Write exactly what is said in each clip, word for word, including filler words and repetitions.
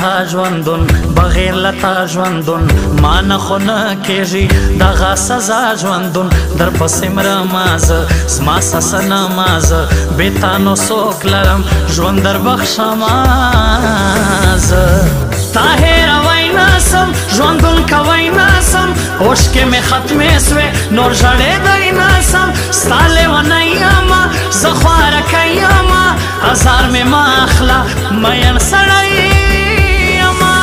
تنها ژوندون بغیر لتا ژوندون ما نه خو نه کېږي دغه سزا ژوندون در پسې مرمه زه زما سسه نمه زه بې تا نو څوک لرم ژوند در بخښمه زه تا هېروی نه سم ژوندون کوی نه سم اوښکې مې ختمې سوې نور ژړېدی نه سم ستا لیونی یمه زه خوارکی یمه ازار مې مه اخله مین سړی یمه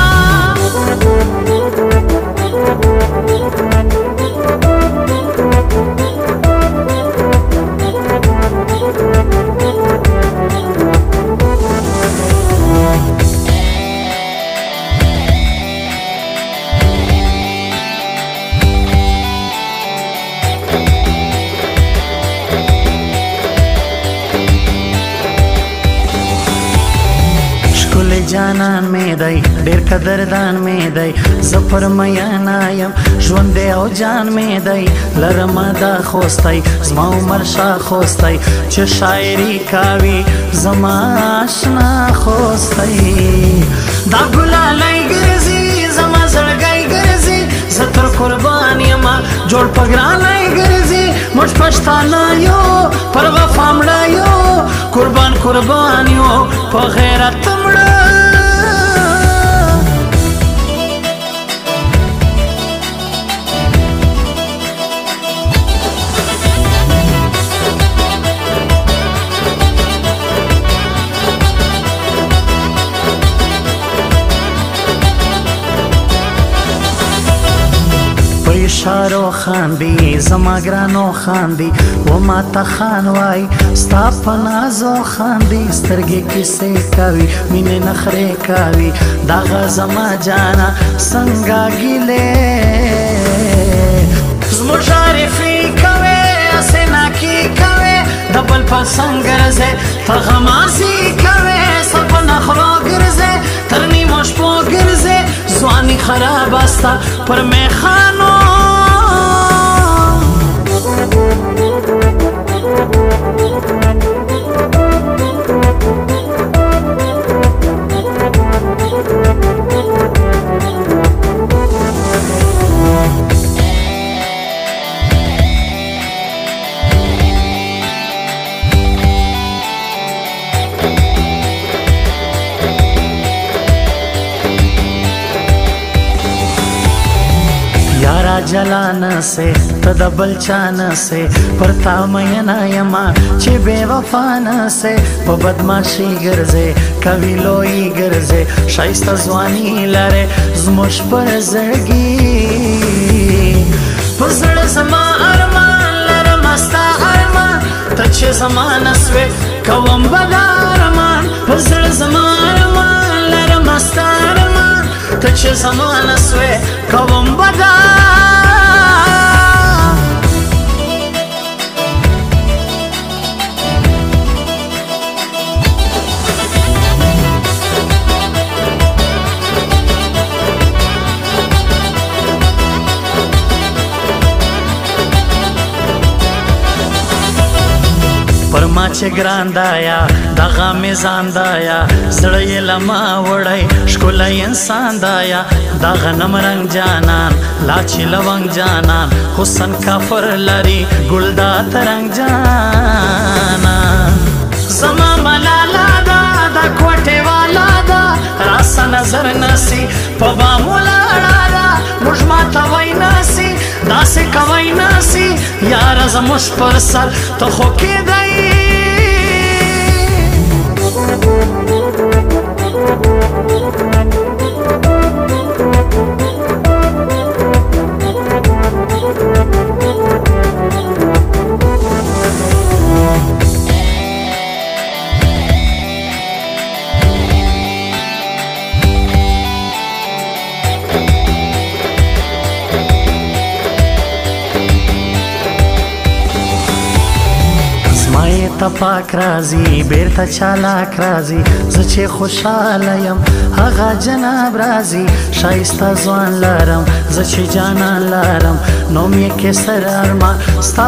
جانان می دی ډیر قدردان می دی زه پر مینا یم ژوند دی او جان می دی لرمه دا خوستی زما عمر شا خوستی چې شاعري کوي زما اشنا خوستی دا ګلالی ګرځي زما زړګی ګرځي زه تر قربان یمه جوړ په ګرانی ګرځي موږ پښتانه یو پر وفا مړه یو قربان قربان یو په غیرت مړه اشارو خاندي زما ګرانو خاندي و ما ته خان وای ستا په نازو خاندي سترګې کیسې کوي مینې نخرې کوي دغه زما جانا څنګه ګیلې زموږ عارفي کوي هسې ناکي کوي د بل په څنګ ګرځې ته غمازي کوي سر په نخرو ګرځې تر نیمو شپو ګرځې ځواني خرابه ستا پر میخانو جلان سے تدبل چان سے پرتا مینا یما چې بے وفان سے په بدماشي ګرځې کوي لوی ګرځې شایسته ځواني لرې زموږ پر زړګي په زړه زما ارمان لرم ستا ارمان ته چې زما نسوې کوم بل ارمان په زړه زما ارمان لرم ستا ارمان ته چې زما نسوې کوم بل پر ما چې ګران دایا دغه مې ځان دایا زړه یې لما وړی ښکلی انسان دایا دغه نم رنګ جانان لا چې لونګ جانان حسن کافر لري ګلدا ترنګ جانان زما ملالا دا د کوټې والا دا راسه نظر نسی په بام ولاړه دا موږ ماته وای ناسي داسې کوی ناسي یاره زموږ پر سر ته خو کېدی ته پاک راځي بیرته چالاک راځي زه چې خوشحاله یم هغه جناب راځي ښایسته ځوان لرم زه چې جانان لرم نوم یې کیسر ارمان ستا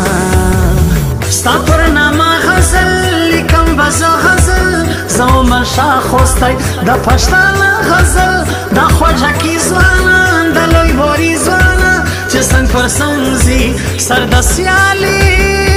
بارمان ستا پر نامه غزل لیکم به زه غزل زه عمر شاخوستی د پښتانه غزل د خوږکي ځوانان د لوی بوري ځوانان چې څنګ پر څنګ ځي سر د سیالي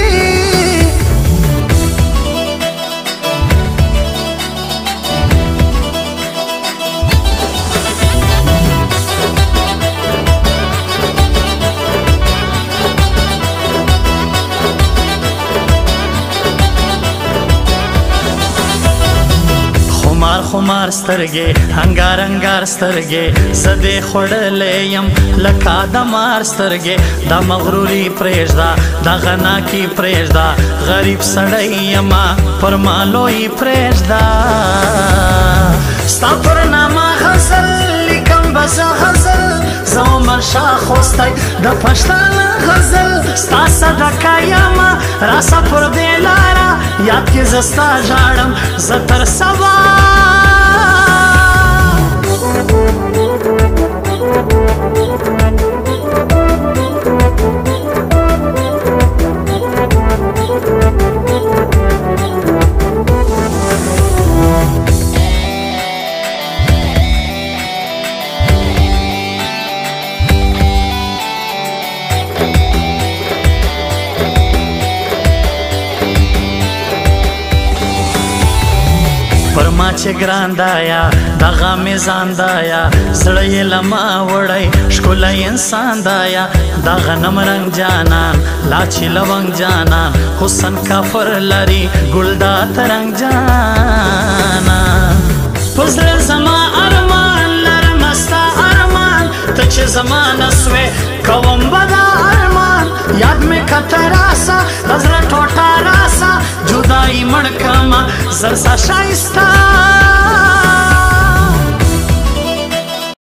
خمار خمار سترګې انګار انګار سترګې زه دې خوړلی یم لکه د مار سترګې دا مغروري پرېږده دغه ناکي پرېږده غریب سړی یمه پر ما لوی پرېږده ستا پر نامه غزل لیکم به زه غزل زه عمر شاخوستی د پښتانه غزل ستا صدقه یمه راسه پر دې لاره یاد کې زه ستا ژاړم زه تر سبا پر ما چې ګران دایا دغه میزان دایا زړه یې له ما وړی ښکلی انسان دایا دا غنم رنګ جانان لا چې لونګ جانان حسن کافر لري ګلدات رنګ جانان په زړه زما ارمان لرمه ستا ارمان ته چې زما نه سوې کوم به دا ارمان یاد مې کته راسه د زړه ټوټه راسه جدایي مړ کړمه زر سه ښایسته